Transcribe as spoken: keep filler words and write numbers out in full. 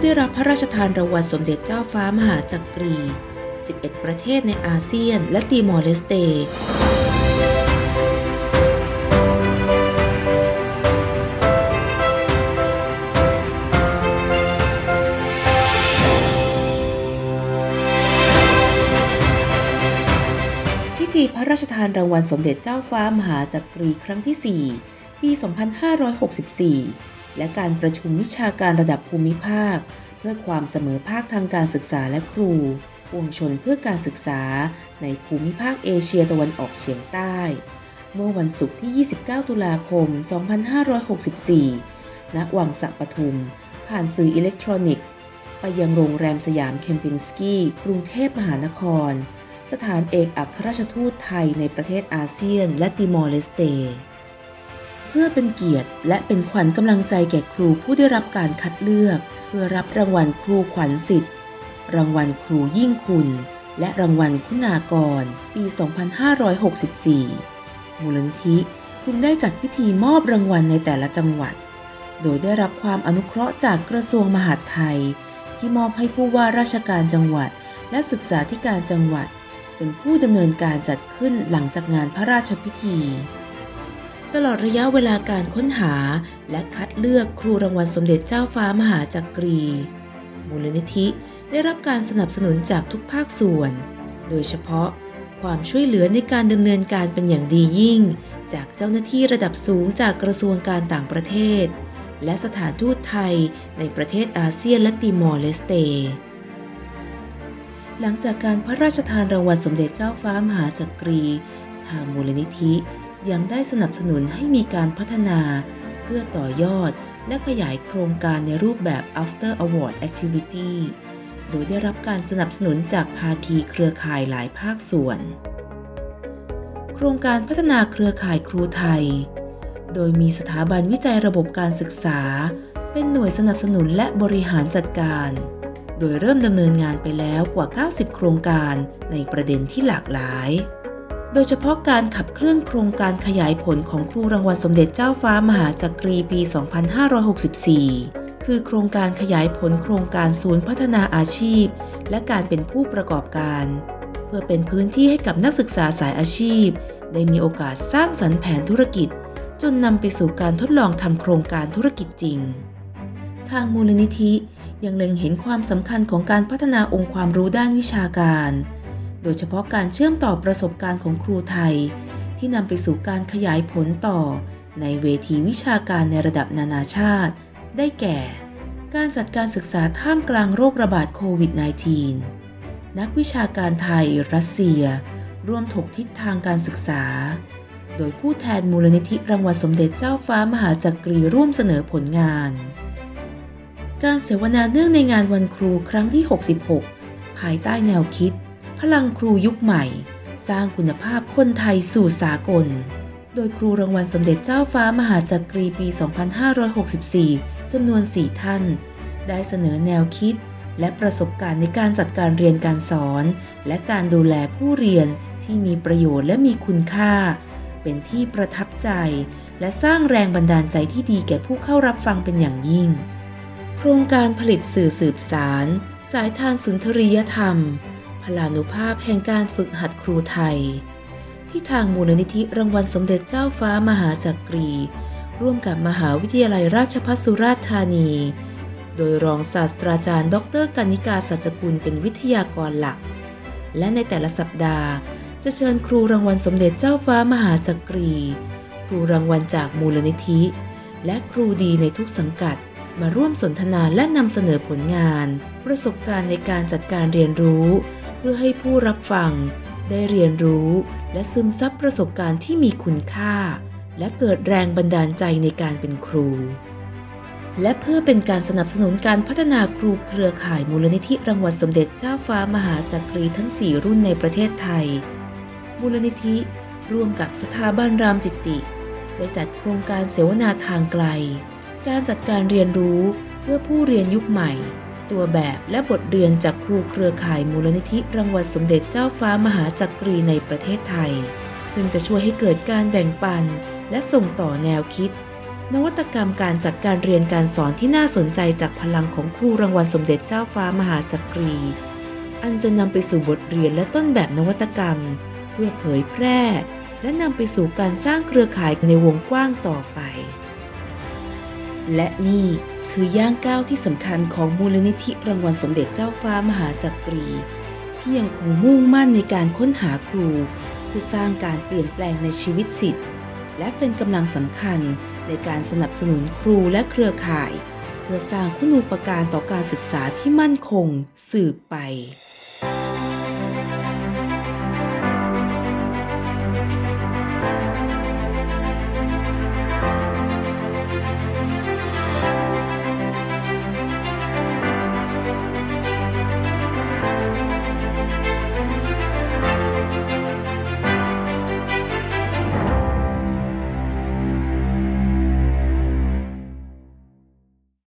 ได้รับพระราชทานรางวัลสมเด็จเจ้าฟ้ามหาจักรี สิบเอ็ด ประเทศในอาเซียนและติมอร์เลสเตพิธีพระราชทานรางวัลสมเด็จเจ้าฟ้ามหาจักรีครั้งที่ สี่ ปี สองพันห้าร้อยหกสิบสี่ และการประชุมวิชาการระดับภูมิภาคเพื่อความเสมอภาคทางการศึกษาและครูปวงชนเพื่อการศึกษาในภูมิภาคเอเชียตะวันออกเฉียงใต้เมื่อวันศุกร์ที่ ยี่สิบเก้า ตุลาคม สองพันห้าร้อยหกสิบสี่ ณ วังสะปทุมผ่านสื่ออิเล็กทรอนิกส์ไปยังโรงแรมสยามเคมปินสกี้กรุงเทพมหานครสถานเอกอัครราชทูตไทยในประเทศอาเซียนและติมอร์เลสเตเพื่อเป็นเกียรติและเป็นขวัญกำลังใจแก่ครูผู้ได้รับการคัดเลือกเพื่อรับรางวัลครูขวัญสิทธิ์รางวัลครูยิ่งคุณและรางวัลคุณากรปี สองพันห้าร้อยหกสิบสี่ มูลนิธิจึงได้จัดพิธีมอบรางวัลในแต่ละจังหวัดโดยได้รับความอนุเคราะห์จากกระทรวงมหาดไทยที่มอบให้ผู้ว่าราชการจังหวัดและศึกษาธิการจังหวัดเป็นผู้ดำเนินการจัดขึ้นหลังจากงานพระราชพิธีตลอดระยะเวลาการค้นหาและคัดเลือกครูรางวัลสมเด็จเจ้าฟ้ามหาจักรีมูลนิธิได้รับการสนับสนุนจากทุกภาคส่วนโดยเฉพาะความช่วยเหลือในการดำเนินการเป็นอย่างดียิ่งจากเจ้าหน้าที่ระดับสูงจากกระทรวงการต่างประเทศและสถานทูตไทยในประเทศอาเซียนและติมอร์เลสเตหลังจากการพระราชทานรางวัลสมเด็จเจ้าฟ้ามหาจักรีทางมูลนิธิยังได้สนับสนุนให้มีการพัฒนาเพื่อต่อยอดและขยายโครงการในรูปแบบ After Award Activity โดยได้รับการสนับสนุนจากภาคีเครือข่ายหลายภาคส่วนโครงการพัฒนาเครือข่ายครูไทยโดยมีสถาบันวิจัยระบบการศึกษาเป็นหน่วยสนับสนุนและบริหารจัดการโดยเริ่มดำเนินงานไปแล้วกว่าเก้าสิบโครงการในประเด็นที่หลากหลายโดยเฉพาะการขับเคลื่อนโครงการขยายผลของครูรางวัลสมเด็จเจ้าฟ้ามหาจักรีปี สองพันห้าร้อยหกสิบสี่ คือโครงการขยายผลโครงการศูนย์พัฒนาอาชีพและการเป็นผู้ประกอบการเพื่อเป็นพื้นที่ให้กับนักศึกษาสายอาชีพได้มีโอกาสสร้างสรรค์แผนธุรกิจจนนำไปสู่การทดลองทำโครงการธุรกิจจริงทางมูลนิธิยังเล็งเห็นความสำคัญของการพัฒนาองค์ความรู้ด้านวิชาการโดยเฉพาะการเชื่อมต่อประสบการณ์ของครูไทยที่นำไปสู่การขยายผลต่อในเวทีวิชาการในระดับนานาชาติได้แก่การจัดการศึกษาท่ามกลางโรคระบาดโควิด สิบเก้า นักวิชาการไทยรัสเซียร่วมถกทิศทางการศึกษาโดยผู้แทนมูลนิธิรางวัลสมเด็จเจ้าฟ้ามหาจักรีร่วมเสนอผลงานการเสวนาเนื่องในงานวันครูครั้งที่ หกสิบหก ภายใต้แนวคิดพลังครูยุคใหม่สร้างคุณภาพคนไทยสู่สากลโดยครูรางวัลสมเด็จเจ้าฟ้ามหาจักรีปี สองพันห้าร้อยหกสิบสี่ จำนวน สี่ ท่านได้เสนอแนวคิดและประสบการณ์ในการจัดการเรียนการสอนและการดูแลผู้เรียนที่มีประโยชน์และมีคุณค่าเป็นที่ประทับใจและสร้างแรงบันดาลใจที่ดีแก่ผู้เข้ารับฟังเป็นอย่างยิ่งโครงการผลิตสื่อสืบสารสายทานสุนทรียธรรมพลานุภาพแห่งการฝึกหัดครูไทยที่ทางมูลนิธิรางวัลสมเด็จเจ้าฟ้ามหาจักรีร่วมกับมหาวิทยาลัยราชภัฏสุราษฎร์ธานีโดยรองศาสตราจารย์ดร.กนิกา สัจกุลเป็นวิทยากรหลักและในแต่ละสัปดาห์จะเชิญครูรางวัลสมเด็จเจ้าฟ้ามหาจักรีครูรางวัลจากมูลนิธิและครูดีในทุกสังกัดมาร่วมสนทนาและนำเสนอผลงานประสบการณ์ในการจัดการเรียนรู้เพื่อให้ผู้รับฟังได้เรียนรู้และซึมซับประสบการณ์ที่มีคุณค่าและเกิดแรงบันดาลใจในการเป็นครูและเพื่อเป็นการสนับสนุนการพัฒนาครูเครือข่ายมูลนิธิรางวัลสมเด็จเจ้าฟ้ามหาจักรีทั้ง สี่ รุ่นในประเทศไทยมูลนิธิร่วมกับสถาบันรามจิตติได้จัดโครงการเสวนาทางไกลการจัดการเรียนรู้เพื่อผู้เรียนยุคใหม่ตัวแบบและบทเรียนจากครูเครือข่ายมูลนิธิรางวัลสมเด็จเจ้าฟ้ามหาจักรีในประเทศไทยซึ่งจะช่วยให้เกิดการแบ่งปันและส่งต่อแนวคิดนวัตกรรมการจัดการเรียนการสอนที่น่าสนใจจากพลังของครูรางวัลสมเด็จเจ้าฟ้ามหาจักรีอันจะนำไปสู่บทเรียนและต้นแบบนวัตกรรมเพื่อเผยแพร่และนำไปสู่การสร้างเครือข่ายในวงกว้างต่อไปและนี่คือย่างก้าวที่สำคัญของมูลนิธิรางวัลสมเด็จเจ้าฟ้ามหาจักรีที่ยังคงมุ่งมั่นในการค้นหาครูผู้สร้างการเปลี่ยนแปลงในชีวิตศิษย์และเป็นกำลังสำคัญในการสนับสนุนครูและเครือข่ายเพื่อสร้างคุณูปการต่อการศึกษาที่มั่นคงสืบไป